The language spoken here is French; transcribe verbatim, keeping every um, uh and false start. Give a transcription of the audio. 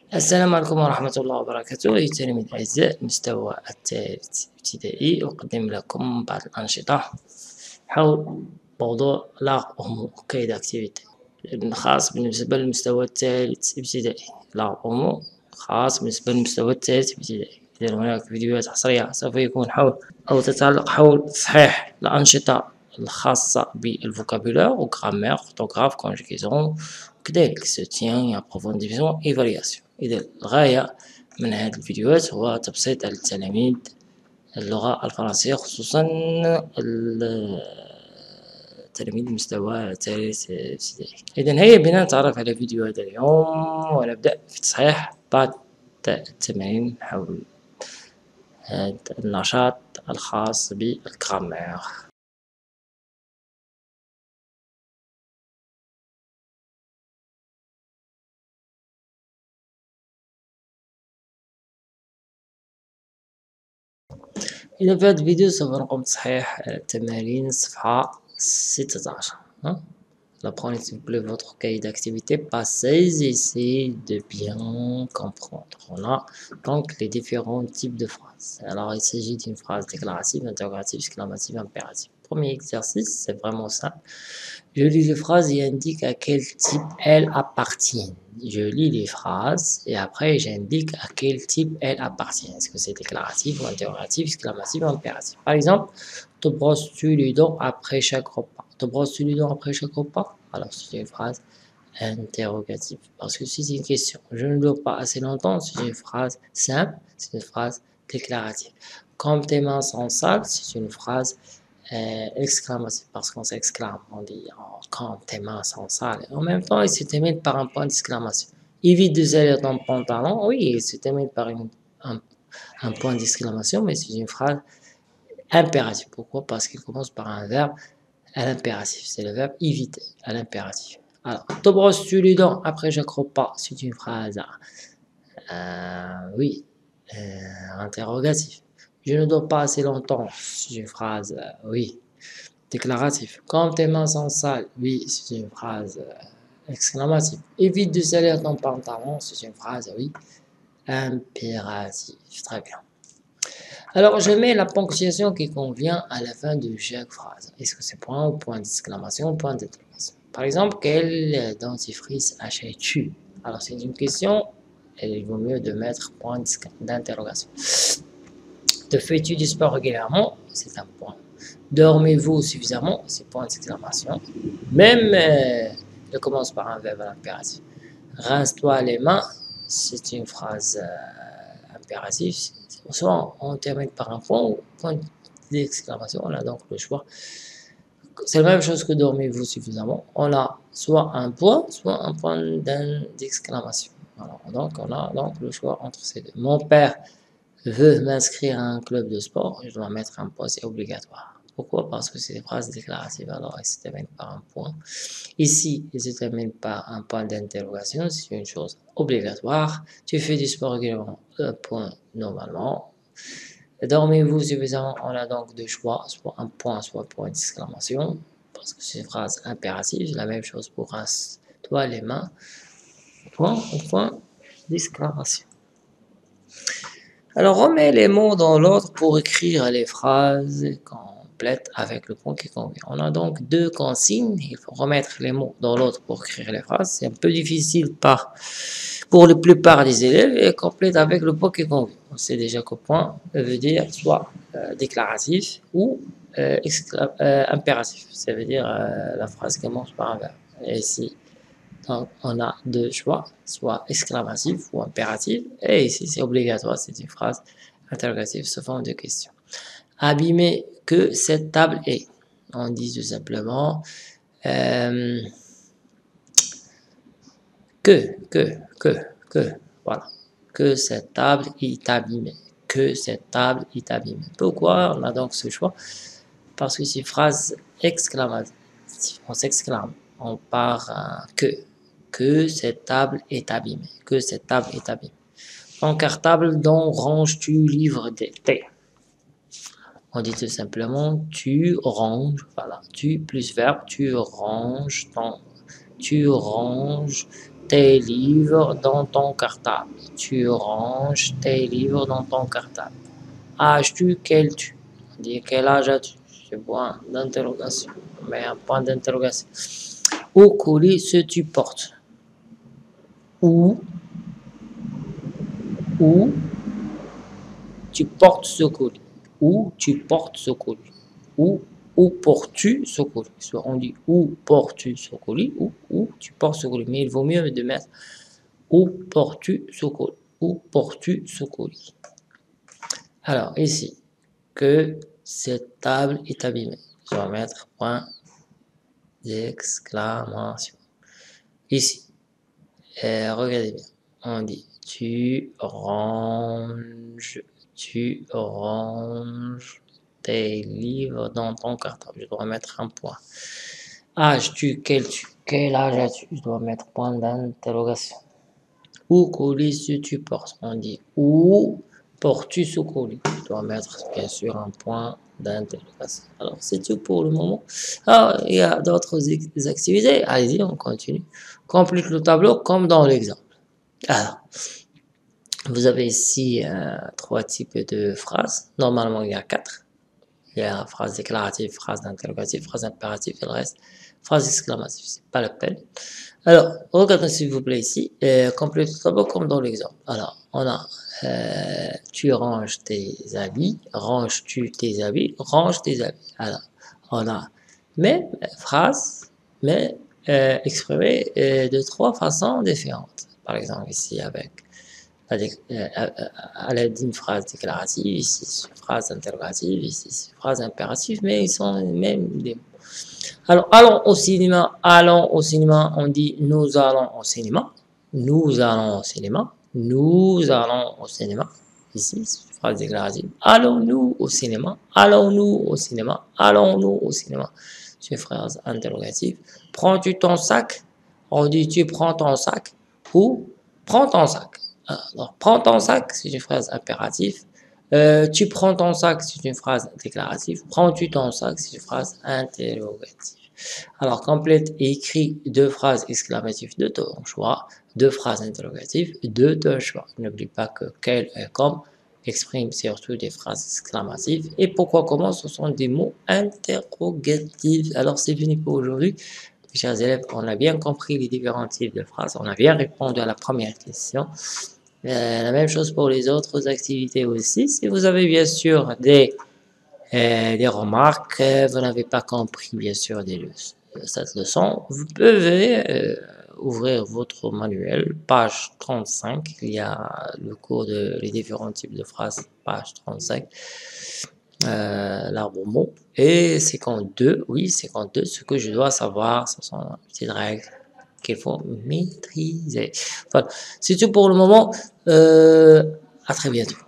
السلام عليكم ورحمة الله وبركاته. أيها التلاميذ الأعزاء، المستوى الثالث ابتدائي أقدم لكم بعض الأنشطة حول موضوع لا أمو كايد أكتيفيتي خاص بالنسبة للمستوى الثالث ابتدائي. لا أمو خاص بالنسبة للمستوى الثالث ابتدائي. إذا هناك فيديوهات حصرية سوف يكون حول أو تتعلق حول تصحيح الأنشطة الخاصة بالفوكابولار وغرامير أورثوغراف كونجيغاسيون، وكذلك سوتيان أبروفونديسمون إيفالياسيون. إذا الغاية من هذه الفيديوهات هو تبسيط للتلاميذ اللغة الفرنسية، خصوصا تلاميذ المستوى الثالث ابتدائي. إذا هيا بنا نتعرف على فيديو هذا اليوم ونبدأ في تصحيح بعض التمارين حول هذا النشاط الخاص بالغرامير. إذا في هذا الفيديو سوف نقوم بتصحيح تمارين الصفحة ستة عشر. Apprenez s'il vous plaît votre cahier d'activité, passez, essayez de bien comprendre. On a donc les différents types de phrases. Alors il s'agit d'une phrase déclarative, interrogative, exclamative, impérative. Premier exercice, c'est vraiment simple. Je lis les phrases et indique à quel type elles appartiennent. Je lis les phrases et après j'indique à quel type elles appartiennent. Est-ce que c'est déclaratif ou interrogatif, exclamatif ou impératif? Par exemple, te brosses-tu les dents après chaque repas? Te brosses-tu les dents après chaque repas? Alors c'est une phrase interrogative. Parce que si c'est une question, je ne dors pas assez longtemps, c'est une phrase simple, c'est une phrase déclarative. Comme tes mains sont sales, c'est une phrase euh, exclamative, parce qu'on s'exclame, on dit oh, quand tes mains sont sales. En même temps, il se termine par un point d'exclamation. Évite de salir ton pantalon, oui, il se termine par une, un, un point d'exclamation, mais c'est une phrase impérative. Pourquoi? Parce qu'il commence par un verbe à l'impératif. C'est le verbe éviter à l'impératif. Alors, te brosses-tu les dents après chaque repas? C'est une phrase, euh, oui, euh, interrogative. Je ne dors pas assez longtemps. C'est une phrase, euh, oui, déclarative. Quand tes mains sont sales, oui, c'est une phrase euh, exclamative. Évite de salir ton pantalon, c'est une phrase, oui, impérative. Très bien. Alors, je mets la ponctuation qui convient à la fin de chaque phrase. Est-ce que c'est point ou point d'exclamation ou point d'interrogation? Par exemple, quel dentifrice achètes-tu? Alors, c'est une question et il vaut mieux de mettre point d'interrogation. Te fais-tu du sport régulièrement? C'est un point. Dormez-vous suffisamment? C'est point d'exclamation. Même, euh, je commence par un verbe impératif. Rince-toi les mains, c'est une phrase euh, impérative. Soit on termine par un point ou point d'exclamation. On a donc le choix. C'est la même chose que dormez-vous suffisamment. On a soit un point, soit un point d'exclamation. Alors, donc, on a donc le choix entre ces deux. Mon père veut m'inscrire à un club de sport. Je dois mettre un point, c'est obligatoire. Pourquoi? Parce que c'est des phrases déclaratives. Alors, il se termine par un point. Ici, il se termine par un point d'interrogation. C'est une chose obligatoire. Tu fais du sport régulièrement. Un point normalement. Dormez-vous suffisamment? On a donc deux choix, soit un point, soit un point d'exclamation, parce que c'est une phrase impérative. La même chose pour rince-toi les mains, point ou point d'exclamation. Alors, remets les mots dans l'ordre pour écrire les phrases complètes avec le point qui convient. On a donc deux consignes. Il faut remettre les mots dans l'ordre pour écrire les phrases. C'est un peu difficile par, pour la plupart des élèves et complète avec le point qui convient. On sait déjà que point veut dire soit euh, déclaratif ou euh, euh, impératif. Ça veut dire euh, la phrase commence par un verbe. Et ici, donc, on a deux choix, soit exclamatif ou impératif. Et ici, c'est obligatoire, c'est une phrase interrogative sous forme de question. Abîmer que cette table est. On dit tout simplement euh, que, que, que, que, voilà. Que cette table est abîmée. Que cette table est abîmée. Pourquoi on a donc ce choix? Parce que c'est une phrase exclamative. On s'exclame. On part euh, que. Que cette table est abîmée. Que cette table est abîmée. Ton cartable dont ranges-tu livre de thé? On dit tout simplement tu ranges, voilà, tu plus verbe, tu ranges ton, tu ranges tes livres dans ton cartable. Tu ranges tes livres dans ton cartable. Âges-tu, quel tu? On dit quel âge as-tu? Je point d'interrogation. Mais un point d'interrogation. Au colis, ce tu portes. Où, où tu portes ce colis. Où tu portes ce colis. Où, où portes-tu ce colis? Soit on dit où portes-tu ce colis ou où tu portes ce colis. Mais il vaut mieux de mettre où portes-tu ce colis. Où portes-tu ce colis? Alors ici, que cette table est abîmée. Je vais mettre point d'exclamation. Ici, et regardez bien, on dit tu ranges, tu ranges tes livres dans ton cartable. Je dois mettre un point. Âges-tu, quel tu, quel âge as-tu? Je dois mettre point d'interrogation. Où colis tu portes? On dit où portes-tu ce colis? Je dois mettre bien sûr un point d'interrogation. Alors c'est tout pour le moment. Ah, il y a d'autres activités. Allez-y, on continue. Complète le tableau comme dans l'exemple. Alors, vous avez ici euh, trois types de phrases. Normalement, il y a quatre. Il y a phrase déclarative, phrase d'interrogative, phrase impérative et le reste, phrase exclamative. C'est pas la peine. Alors, regardez s'il vous plaît ici. Euh, complète le tableau comme dans l'exemple. Alors, on a euh, tu ranges tes habits, ranges-tu tes habits, range tes habits. Alors, on a même phrase, mais euh, exprimée euh, de trois façons différentes. Par exemple, ici avec à l'aide d'une phrase déclarative, ici une phrase interrogative, ici une phrase impérative, mais ils sont les mêmes des mots. Alors, allons au cinéma, allons au cinéma, on dit nous allons au cinéma, nous allons au cinéma, nous allons au cinéma, ici, c'est une phrase déclarative, allons-nous au cinéma, allons-nous au cinéma, allons-nous au cinéma, c'est une phrase interrogative. Prends-tu ton sac? On dit tu prends ton sac ou prends ton sac. Alors, prends ton sac, c'est une phrase impérative. Euh, tu prends ton sac, c'est une phrase déclarative. Prends-tu ton sac, c'est une phrase interrogative. Alors, complète et écrit deux phrases exclamatives de ton choix, deux phrases interrogatives de ton choix. N'oublie pas que quel et comme exprime surtout des phrases exclamatives. Et pourquoi, comment, ce sont des mots interrogatifs. Alors, c'est fini pour aujourd'hui. Mes chers élèves, on a bien compris les différents types de phrases. On a bien répondu à la première question. Euh, la même chose pour les autres activités aussi. Si vous avez bien sûr des, euh, des remarques, euh, vous n'avez pas compris bien sûr des leçons, cette leçon, vous pouvez euh, ouvrir votre manuel, page trente-cinq. Il y a le cours de les différents types de phrases, page trente-cinq, euh, l'arbre mot. Et cinquante-deux, oui, cinquante-deux, ce que je dois savoir, ce sont les petites règles qu'il faut maîtriser. Voilà, c'est tout pour le moment. Euh, à très bientôt.